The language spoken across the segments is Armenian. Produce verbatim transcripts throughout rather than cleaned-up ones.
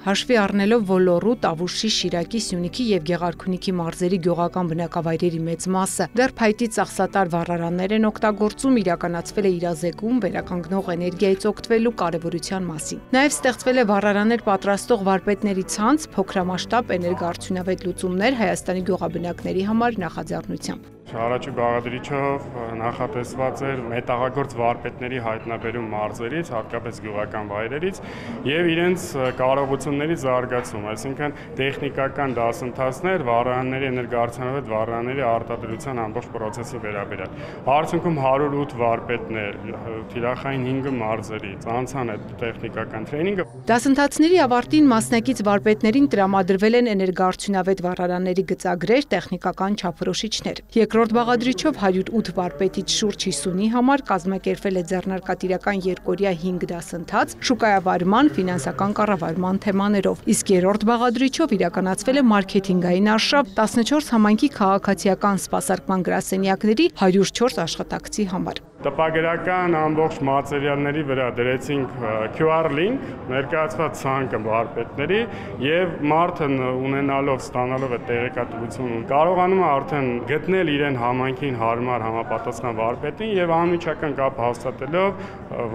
Հաշվի առնելով Ոլորու, Տավուշի, Շիրակի, Սյունիքի և Գեղարքունիքի մարզերի գյուղական բնակավայրերի մեծ մասը դեռ փայտի ծախսատար վառարաններ են օգտագործում, իրականացվել է իրազեկում վերականգնող էներգիայից օգտվելու կարևորության մասին։ Նաև ստեղծվել է վառարաններ պատրաստող վարպետների ցանց, փոքրամասշտաբ էներգոարդյունավետ լուծումներ Հայաստանի գյուղաբնակների համար նախաձեռնությամբ։ Առաջի բաղադրիչով նախատեսված էր մետաղագործ վարպետների հայտնաբերում մարզերից, հատկապես գյուղական վայրերից եւ իրենց կարողությունների զարգացում, այսինքն տեխնիկական դասընթացներ վառարանների էներգոարդյունավետ վառարանների արտադրության ամբողջ process-ը վերաբերյալ։ Արդյունքում հարյուր ութ վարպետներ թիրախային հինգ մարզերից անցան այդ տեխնիկական տրեյնինգը։ Դասընթացների ավարտին մասնակից վարպետներին տրամադրվել են էներգոարդյունավետ վառարանների գծագրեր, տեխնիկական չափորոշիչներ։ Երկրորդ բաղադրիչով հարյուր ութ վարպետից շուրջ հիսունի համար կազմակերպվել է ձեռնարկատիրական երկօրյա հինգ դասընթաց շուկայավարման, ֆինանսական կառավարման թեմաներով, իսկ երրորդ բաղադրիչով իրականացվել է մարքեթինգային արշավ տասնչորս համայնքի քաղաքացիական սպասարկման գրասենյակների հարյուր չորս աշխատակցի համար։ Տպագրական ամբողջ մատերիալների վրա դրեցինք Q R link, ներկայացված ցանկը վարպետների եւ մարդը ունենալով, ստանալով այդ տեղեկատվությունը կարողանում է արդեն գտնել իրեն համայնքին հարմար համապատասխան վարպետին եւ անմիջական կապ հաստատելով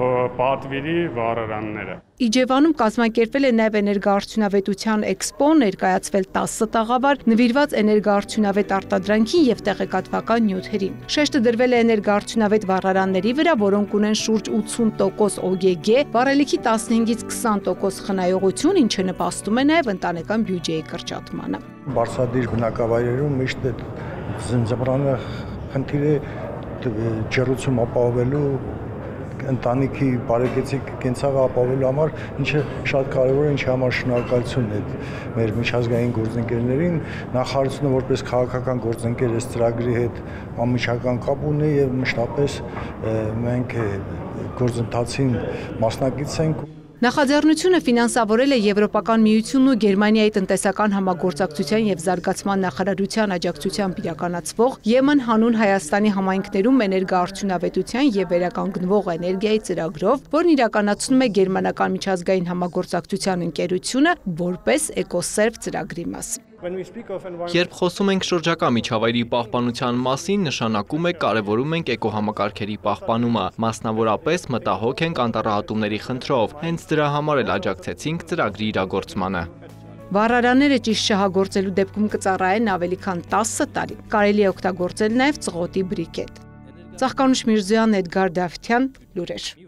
պատվիրի վառարանները։ Իջևանում կազմակերպվել է նաև էներգոարդյունավետության էքսպո, ներկայացվել տասը տաղավար նվիրված էներգոարդյունավետ արտադրանքին եւ տեղեկատվական նյութերին։ Շեշտը դրվել է էներգոարդյունավետ վառարանների վրա, որոնք ունեն շուրջ ութսուն տոկոս O G G, վառելիքի տասնհինգից քսան տոկոս խնայողություն, ինչը նպաստում է նաև ընտանեկան բյուջեի կրճատմանը։ Բարձրադիր բնակավայրերում միշտ այդ զնձմռանը խնդիր է ջերուցում ապահովելու ընտանիքի բարեկեցիկ կենցաղը ապահովելու համար, ինչը շատ կարևոր է, ինչի համար շնորհակալություն է մեր միջազգային գործընկերներին, նախարարությունը որպես քաղաքական գործընկեր այս ծրագրի հետ անմիջական կապ ունի եւ մշտապես մենք գործընթացին մասնակից ենք։ Նախաձեռնությունը ֆինանսավորել է Եվրոպական միությունն ու Գերմանիայի տնտեսական համագործակցության եւ զարգացման նախարարության աջակցությամբ իրականացվող Եմն հանուն Հայաստանի համայնքներում էներգոարդյունավետության եւ վերականգնվող էներգիայի ծրագրով, որն իրականացնում է Գերմանական միջազգային համագործակցության ընկերությունը որպես Էկոսերվ ծրագրի մաս։ Երբ խոսում ենք շրջակա միջավայրի պահպանության մասին, նշանակում է կարևորում ենք էկոհամակարգերի պահպանումը, մասնավորապես մտահոգ ենք անտառահատումների խնդրով, հենց դրա համար էլ աջակցեցինք ծրագրի իրագործմանը։ Վառարանները ճիշտ շահագործելու դեպքում կծառայեն ավելի քան տասը տարի։ Կարելի է օգտագործել նաև ծղոտի բրիկետ։ Ծաղկանուշ Միրզոյան, Էդգար Դավթյան, լուրեր։